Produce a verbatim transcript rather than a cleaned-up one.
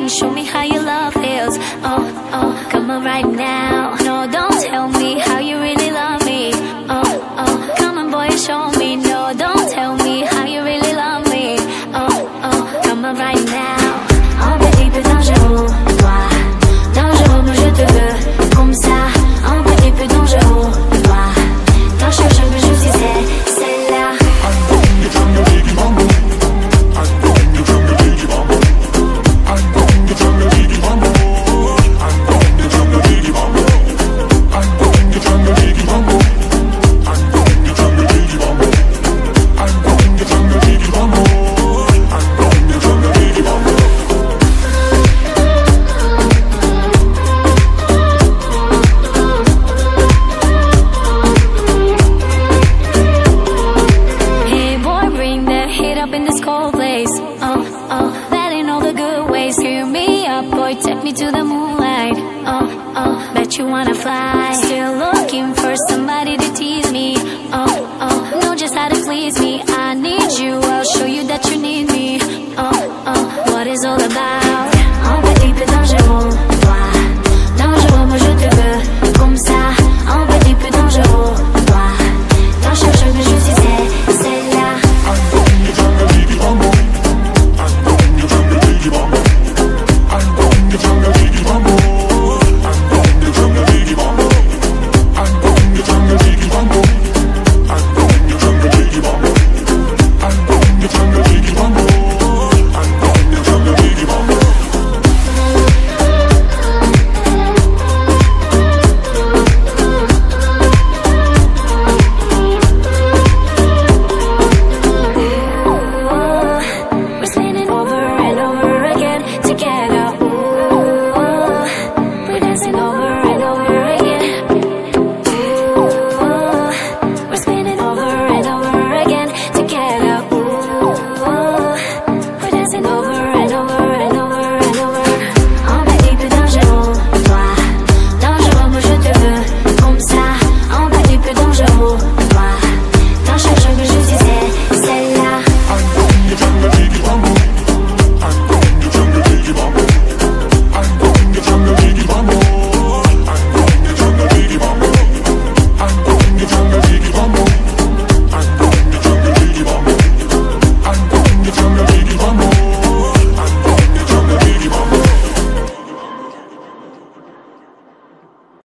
and show me how your love feels. Oh, oh, come on right now. No, don't tell me how you really love me. Oh, oh, come on boy, show me. No, don't tell me how you really love me. Oh, oh, come on right now. Un petit peu dangereux, toi. Dangereux, mais je te veux comme ça. Un petit peu dangereux, toi. Quand je cherche, mais je sais, c'est, c'est là. I'm going to jungle, jiggy mambo. I'm going to jungle, jiggy mambo. I'm going to jungle, jiggy mambo. I'm going to jungle, jiggy mambo. I'm going to jungle, jiggy mambo. I'm going to jungle, jiggy mambo. I'm going to jungle, jiggy mambo. I'm going to jungle, jiggy mambo. Hey boy, bring that heat up in this cold place. Oh, oh, that ain't all the good ways. Hear me up, boy, take me to the moonlight. Oh, oh, bet you wanna fly. Still looking for somebody to tease me. Oh, oh, know just how to please me. I need you, I'll show you that you need me. Oh, oh, what is all about?